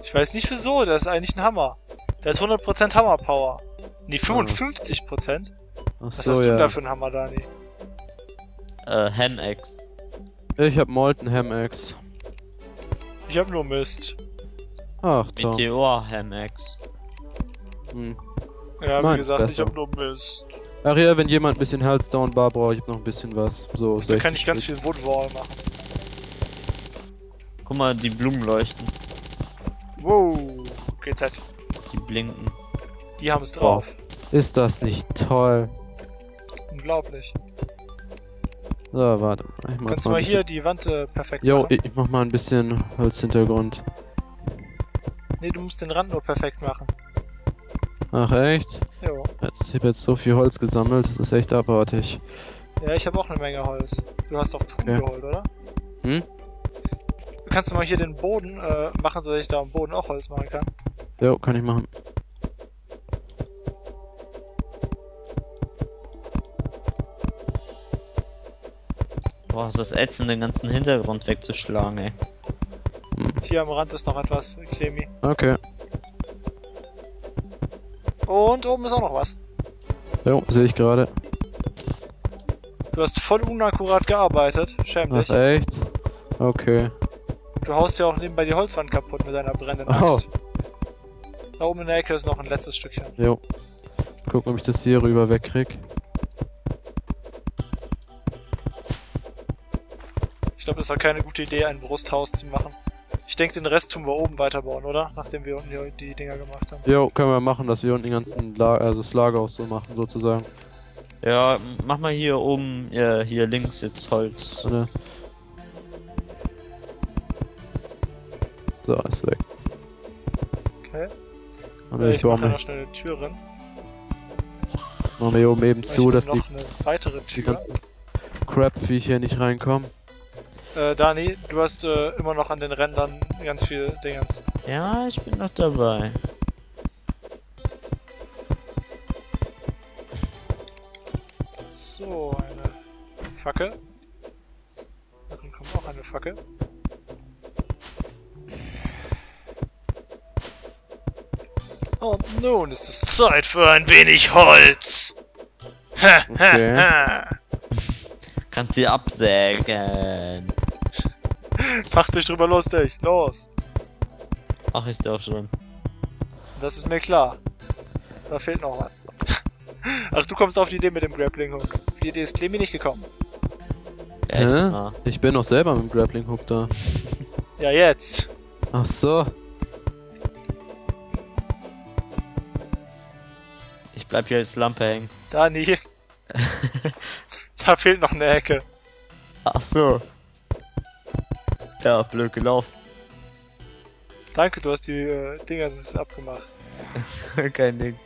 Ich weiß nicht wieso, das ist eigentlich ein Hammer. Der hat 100% Hammer-Power. Nee, 55%? Ach Was so, hast du ja. da für ein Hammer, Dani? Ham-Axe. Ich hab Molten Ham Axe. Ich hab nur Mist. Ach, toll. Meteor Ham-Axe. Hm. Ja, wie Meins gesagt, ich besser. hab nur Mist. Ach ja, wenn jemand ein bisschen Healthstone Bar braucht, ich hab noch ein bisschen was. So, Da kann 60 ich ganz Stück. viel Woodwall machen. Guck mal, die Blumen leuchten. Wow. GZ. Die blinken. Die haben es drauf. Ist das nicht toll? Unglaublich. So, warte mal. Ich mach Kannst du mal mal ein hier bisschen. die Wand perfekt Jo, machen? ich mach mal ein bisschen Holzhintergrund. Nee, du musst den Rand nur perfekt machen. Ach echt? Jo. Ich hab jetzt so viel Holz gesammelt, das ist echt abartig. Ja, ich habe auch eine Menge Holz. Du hast auch Truhen Okay. geholt, oder? Hm? Kannst du mal hier den Boden machen, sodass ich da am Boden auch Holz machen kann? Jo, kann ich machen. Boah, ist das ätzend, den ganzen Hintergrund wegzuschlagen, ey. Hier am Rand ist noch etwas, Clemi. Okay. Und oben ist auch noch was. Jo, sehe ich gerade. Du hast voll unakkurat gearbeitet. Schäm Ach dich. echt? Okay. Du haust ja auch nebenbei die Holzwand kaputt mit deiner brennenden Axt. Da oben in der Ecke ist noch ein letztes Stückchen. Jo. Gucken, ob ich das hier rüber wegkrieg. Ich glaube, das war keine gute Idee, ein Brusthaus zu machen. Ich denke, den Rest tun wir oben weiterbauen, oder? Nachdem wir unten die Dinger gemacht haben. Jo, können wir machen, dass wir unten den ganzen das Lager auch so machen, sozusagen. Ja, mach mal hier oben, hier links jetzt Holz. Oder? So, ist weg. Okay. Und Ich ich baue mache mir, noch schnell eine Tür rein. mach mir hier oben eben Weil zu, ich dass will die noch eine weitere die Tür. ganzen Crap-Viecher nicht reinkommen. Dani, du hast immer noch an den Rändern ganz viel Dingens. Ja, ich bin noch dabei. So, eine Fackel. Dann kommt auch eine Fackel. Und nun ist es Zeit für ein wenig Holz. Ha, Okay. ha. Kannst sie absägen. Mach dich drüber lustig. Los. Ach, ich doch schon. Das ist mir klar. Da fehlt noch was. Ach, du kommst auf die Idee mit dem Grappling Hook. Auf die Idee ist Clemi nicht gekommen. Echt Hä? mal. Ich bin doch selber mit dem Grappling Hook da. Ja, jetzt. Ach so. Ich bleib hier als Lampe hängen. Dani. Da fehlt noch eine Ecke. Ach so. Ja, blöd gelaufen. Danke, du hast die Dinger abgemacht. Kein Ding.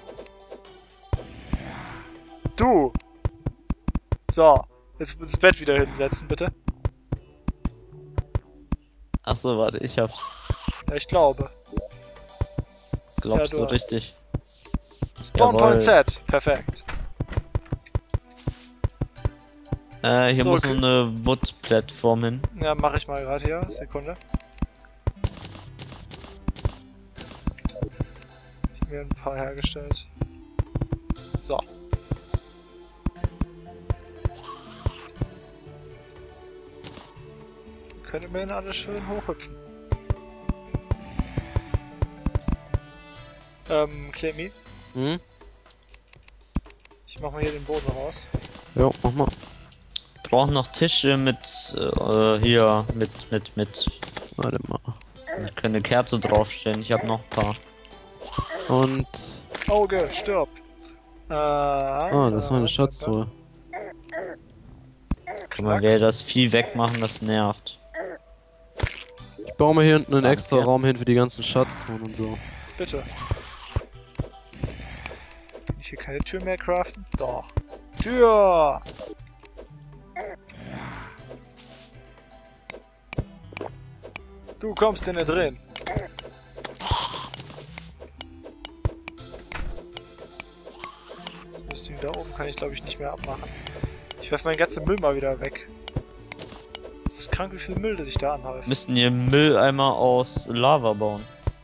Du! So, jetzt das Bett wieder hinsetzen, bitte. Ach so, warte, ich hab's. Ja, ich glaube. Glaubst Ja, du du hast. richtig? Spawn Point Jawohl. Set. Perfekt. Hier So, muss okay. noch eine Wood-Plattform hin. Ja, mache ich mal gerade hier. Sekunde. Ich habe mir ein paar hergestellt. So. Können immerhin alle schön hochhüpfen. Clemi, Hm? ich mach mal hier den Boden raus. Jo, mach mal. Brauchen noch Tische mit, hier, mit. Warte mal. Da kann eine Kerze draufstellen. Ich habe noch ein paar. Und. Auge, stirb! Ah, das war eine Schatztruhe. Kann man wieder das Vieh wegmachen, das nervt. Ich baue mir hier hinten einen Danke. extra Raum hin für die ganzen Schatztruhen und so. Bitte. Kann ich hier keine Tür mehr craften? Doch. Tür! Du kommst in nicht drin. Das Ding da oben kann ich glaube ich nicht mehr abmachen. Ich werfe meinen ganzen Müll mal wieder weg. Es ist krank, wie viel Müll das ich da anhäufe. Müssten hier Mülleimer aus Lava bauen.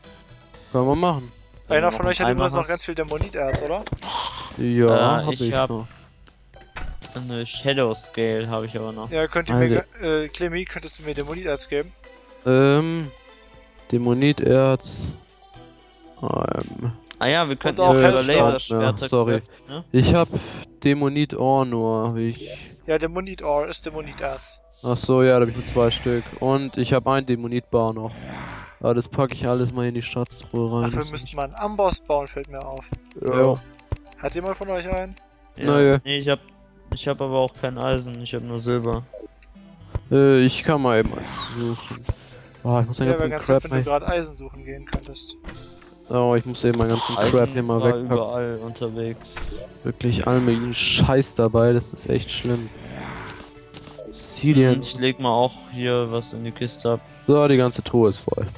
Können wir machen. Einer noch von euch hat einen übrigens noch Eimer ganz viel Dämoniterz, oder? Ja, hab ich hab- noch. Eine Shadow Scale habe ich aber noch. Ja, könnt ihr mir, Clemmy, könntest du mir Dämoniterz geben? Dämoniterz. Ah ja, wir könnten auch auch über Hellstone. Laserschwerter Ja, sorry. craften, ne? Ich hab Dämonit-Ohr nur. Ja, Dämonit-Ore ist Dämoniterz. Ach so, ja, da hab ich nur 2 Stück. Und ich hab ein Dämonit-Bar noch. Aber das packe ich alles mal in die Schatztruhe rein. Ach, wir müssten mal einen Amboss bauen, fällt mir auf. Ja. Hat jemand von euch einen? Ja. Naja. Nee, ich hab aber auch kein Eisen, ich hab nur Silber. Ich kann mal eben eins suchen. Oh, ich muss den Ja, wäre ganzen ganz Crap nett, wenn du mal... gerade Eisen suchen gehen könntest. Oh, ich muss eben meinen ganzen Crap hier Eisen mal war wegpacken. überall unterwegs. Wirklich all möglichen Scheiß dabei, das ist echt schlimm. Obsidian. Ich leg mal auch hier was in die Kiste ab. So, die ganze Truhe ist voll.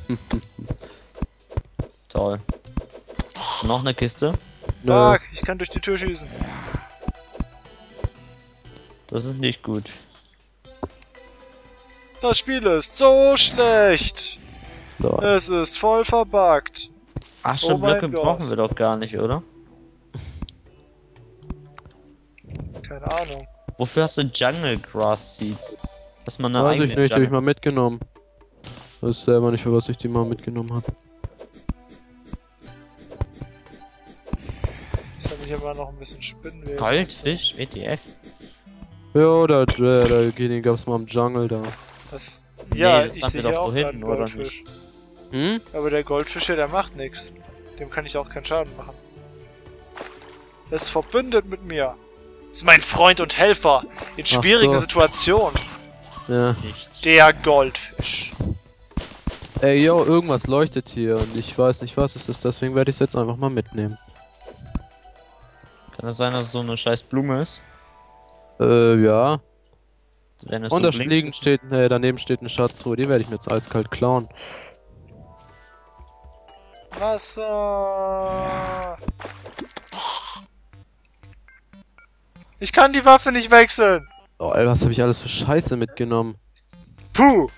Toll. Ist noch eine Kiste? Nö. Fuck, ich kann durch die Tür schießen. Das ist nicht gut. Das Spiel ist so schlecht. So. Es ist voll verbuggt. Ach, schon Oh mein Blöcke Gott. brauchen wir doch gar nicht, oder? Keine Ahnung. Wofür hast du Jungle Grass Seeds? Dass man eine Weiß ich eigene nicht, hab ich Jungle... mal mitgenommen. Weiß selber nicht, für was ich die mal mitgenommen habe. Ich sammle hier mal noch ein bisschen Spinnenweben. Goldfisch? WTF? Ja, den gab's mal im Jungle da. Das, Nee, ja, das ich hatten sehe wir hier doch auch vorhin, gerade einen oder Goldfisch. Hm? Aber der Goldfisch hier, der macht nichts. Dem kann ich auch keinen Schaden machen. Er ist verbündet mit mir. Ist mein Freund und Helfer in schwierigen so. Situationen. Ja. Nicht. Der Goldfisch. Ey, yo, irgendwas leuchtet hier und ich weiß nicht, was es ist, deswegen werde ich es jetzt einfach mal mitnehmen. Kann das sein, dass es so eine scheiß Blume ist? Ja. Wenn es Und so da blinkt, liegen ist es- steht, daneben steht eine Schatztruhe, die werde ich mir jetzt eiskalt klauen. Wasser. Ich kann die Waffe nicht wechseln. Oh, ey, was habe ich alles für Scheiße mitgenommen? Puh.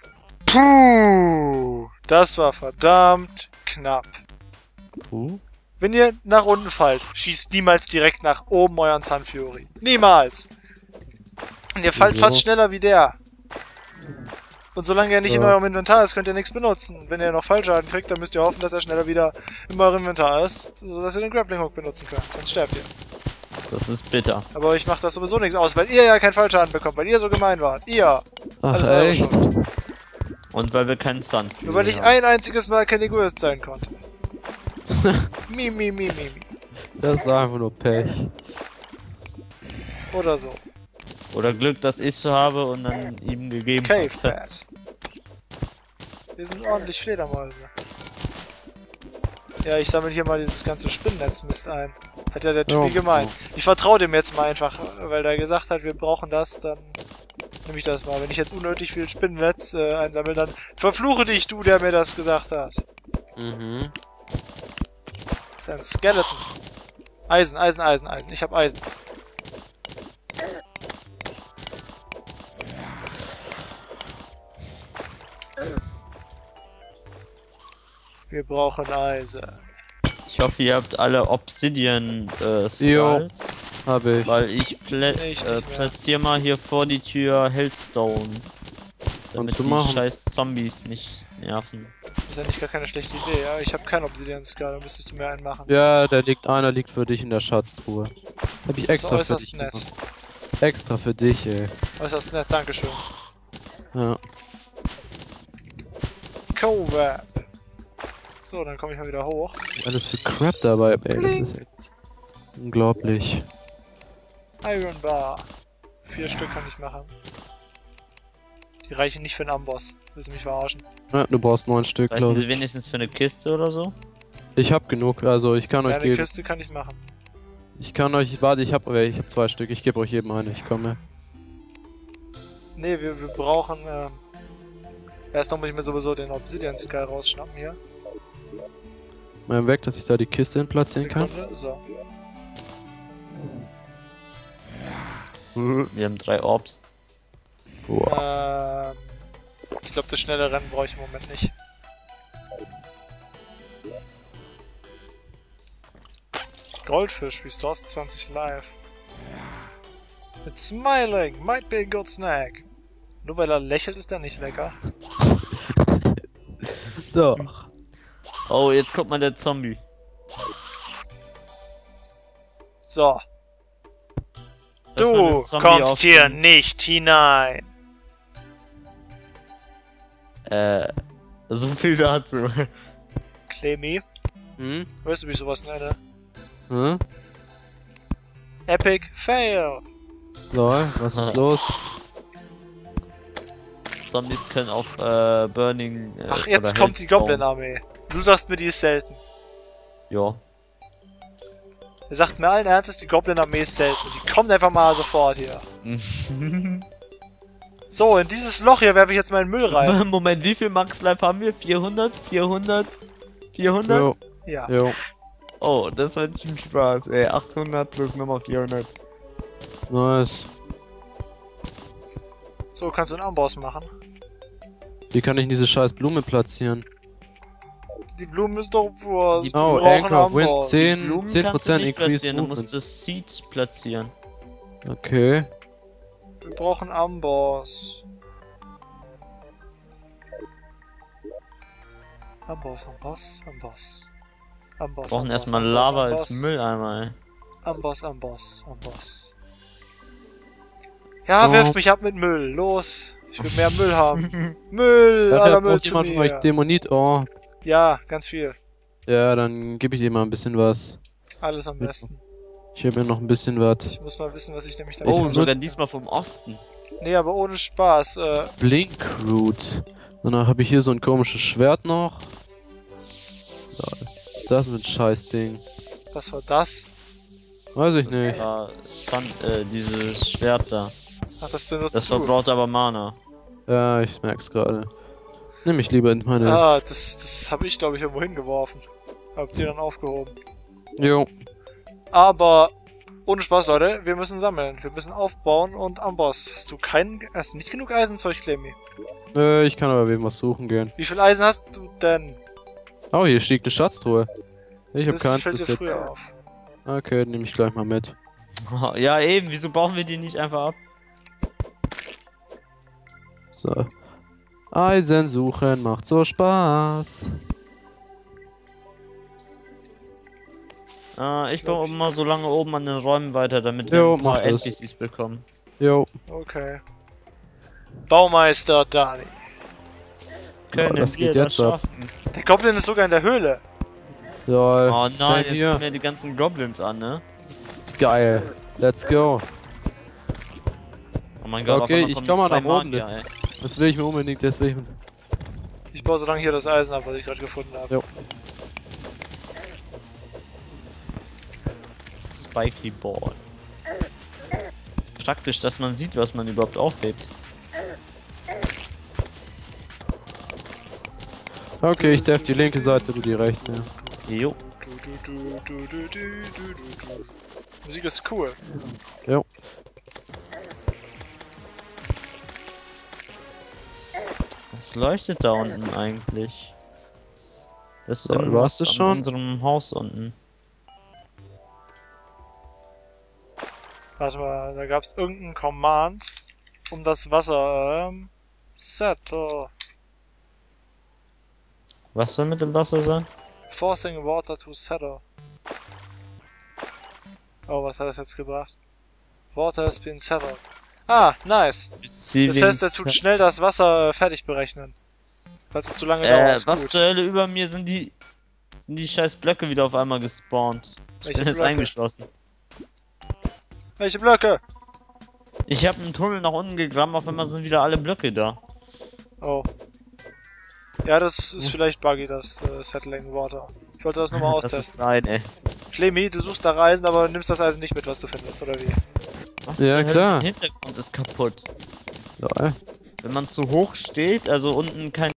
Puh. Das war verdammt knapp. Wenn ihr nach unten fallt, schießt niemals direkt nach oben euren Sun Fury. Niemals. Und ihr fallt Wieso? fast schneller wie der. Und solange er nicht in Ja. eurem Inventar ist, könnt ihr nichts benutzen. Wenn ihr noch Fallschaden kriegt, dann müsst ihr hoffen, dass er schneller wieder in eurem Inventar ist, sodass ihr den Grappling Hook benutzen könnt. Sonst sterbt ihr. Das ist bitter. Aber euch macht das sowieso nichts aus, weil ihr ja keinen Fallschaden bekommt, weil ihr so gemein wart. Ihr. Ach, Alles eure echt? Schuld. Und weil wir keinen Sun Nur weil ich ein einziges Mal kein Egoist sein konnte. Mi. Das war einfach nur Pech. Oder so. Oder Glück, dass ich so habe und dann ihm gegeben Cave habe. Bat. Hier sind ordentlich Fledermäuse. Ja, ich sammle hier mal dieses ganze Spinnennetzmist ein. Hat ja der Typi Ja. gemeint. Ich vertraue dem jetzt mal einfach, weil der gesagt hat, wir brauchen das, dann nehme ich das mal. Wenn ich jetzt unnötig viel Spinnennetz einsammle, dann verfluche dich, du, der mir das gesagt hat. Mhm. Das ist ein Skeleton. Eisen. Ich hab Eisen. Wir brauchen Eisen. Ich hoffe, ihr habt alle Obsidian Jo. Skulls. Habe ich. Weil ich, Nee, ich nicht mehr. platziere mal hier vor die Tür Hellstone. Damit zu die machen. scheiß Zombies nicht nerven. Ist ja nicht gar keine schlechte Idee, ja. Ich habe keinen Obsidian-Skull, da müsstest du mir einen machen. Ja, einer liegt für dich in der Schatztruhe. Hab ich Das ist extra für äußerst dich nett. gemacht. Extra für dich, ey. Äußerst nett, dankeschön. Ja. Cobweb. So, dann komme ich mal wieder hoch. Alles für Crap dabei, ey. Das ist echt unglaublich. Iron Bar. 4 Stück kann ich machen. Die reichen nicht für einen Amboss. Willst du mich verarschen? Ja, du brauchst 9 Stück, Reichen glaube sie ich. wenigstens für eine Kiste oder so? Ich hab genug, also ich kann Ja, euch eine geben. Kiste kann ich machen. Ich kann euch, warte, ich hab 2 Stück. Ich gebe euch jedem eine. Ich komme. Nee, wir brauchen, erst noch muss ich mir sowieso den Obsidian Skull rausschnappen hier. Mal weg, dass ich da die Kiste hin platzieren kann. Sekunde, so. Wir haben 3 Orbs. Wow. Ich glaube, das schnelle Rennen brauche ich im Moment nicht. Goldfisch, Restores 20 Life. It's smiling, might be a good snack. Nur weil er lächelt, ist er nicht lecker. Doch. Oh, jetzt kommt mal der Zombie. So. Lass mal Du den Zombie kommst hier aufnehmen. nicht hinein. So viel dazu. Clemmy, Hm? weißt du, wie ich sowas nenne? Hm? Epic Fail. Lol, was ist los? Zombies können auf Burning. Ach, jetzt oder kommt die Hellspawn. Goblin-Armee. Du sagst mir, die ist selten. Ja. Er sagt mir allen Ernstes, die Goblin-Armee ist selten. Die kommt einfach mal sofort hier. So, in dieses Loch hier werfe ich jetzt meinen Müll rein. Moment, wie viel Max Life haben wir? 400? 400? 400? Jo, Ja. jo. Oh, das wird schon Spaß, ey. 800 plus nochmal 400. Nice. So, kannst du einen Amboss machen. Wie kann ich diese scheiß Blume platzieren? Die Blumen ist doch Wurst. Die Wir Oh, brauchen Anchor, Win Amboss. 10, Blumen 10% kannst du nicht increase platzieren, du movement. musst das Seed platzieren. Okay. Wir brauchen Amboss. Amboss, Amboss, Amboss. Amboss. Wir brauchen Amboss, erstmal Amboss, Lava Amboss. als Mülleimer, ey. Amboss, Amboss, Amboss. Ja, Oh. wirf mich ab mit Müll. Los. Ich will mehr Müll haben. Müll, Hat aller ja Müll braucht zu jemand von euch mir. Dämonit? Oh. Ja, ganz viel. Ja, dann gebe ich dir mal ein bisschen was. Alles am besten. Ich habe ja noch ein bisschen was. Ich muss mal wissen, was ich nämlich da Oh, Ich- sogar diesmal vom Osten. Nee, aber ohne Spaß. Blinkroot. Danach habe ich hier so ein komisches Schwert noch. Das ist ein Scheißding. Was war das? Weiß ich Das nicht. war dieses Schwert da. Ach, das benutzt Das du. verbraucht aber Mana. Ja, ich merk's gerade. Nimm ich lieber in meine. Ah, das habe ich, glaube ich, irgendwo hingeworfen. Hab die dann aufgehoben. Jo. Aber ohne Spaß, Leute, wir müssen sammeln. Wir müssen aufbauen und Amboss. Hast du nicht genug Eisenzeug, Clemmy? Ich kann aber wem was suchen gehen. Wie viel Eisen hast du denn? Oh, hier steht eine Schatztruhe. Ich habe Das keins fällt bis dir jetzt. früher auf. Okay, nehme ich gleich mal mit. Ja, eben, wieso bauen wir die nicht einfach ab? So. Eisen suchen macht so Spaß. Ich baue mal so lange oben an den Räumen weiter, damit wir Jo, ein paar mach das. NPCs bekommen. Jo. Okay. Baumeister Dani. Können das wir geht das jetzt ab. schaffen? Der Goblin ist sogar in der Höhle. So, Oh nein, stay jetzt hier. kommen ja die ganzen Goblins an, ne? Geil. Let's go. Oh mein Gott, Okay, auf einmal ich kommen komm mal drei nach oben, Magier, das- ey. Das will ich mir unbedingt, deswegen. Ich baue so lange hier das Eisen ab, was ich gerade gefunden habe. Jo. Spiky Ball. Ist praktisch, dass man sieht, was man überhaupt aufhebt. Okay, ich darf die linke Seite, du die rechte. Jo. Musik ist cool. Jo. Was leuchtet da unten eigentlich? Das ist So, irgendwas warst du an schon? unserem Haus unten. Warte mal, da gab es irgendeinen Command, um das Wasser, settle. Was soll mit dem Wasser sein? Forcing water to settle. Oh, was hat das jetzt gebracht? Water has been settled. Ah, nice. Das heißt, er tut schnell das Wasser fertig berechnen. Falls es zu lange dauert. was Gut. zur Hölle über mir sind die scheiß Blöcke wieder auf einmal gespawnt. Ich Welche bin jetzt Blöcke? eingeschlossen. Welche Blöcke? Ich habe einen Tunnel nach unten gegraben, auf einmal sind wieder alle Blöcke da. Oh. Ja, das ist vielleicht buggy, das Settling Water. Ich wollte das nochmal Das ist austesten. nein, ey. Clemmy, du suchst nach Eisen, aber nimmst das Eisen nicht mit, was du findest, oder wie? Was Ja, zur Hölle? klar. Der Hintergrund ist kaputt. So, Wenn man zu hoch steht, also unten kein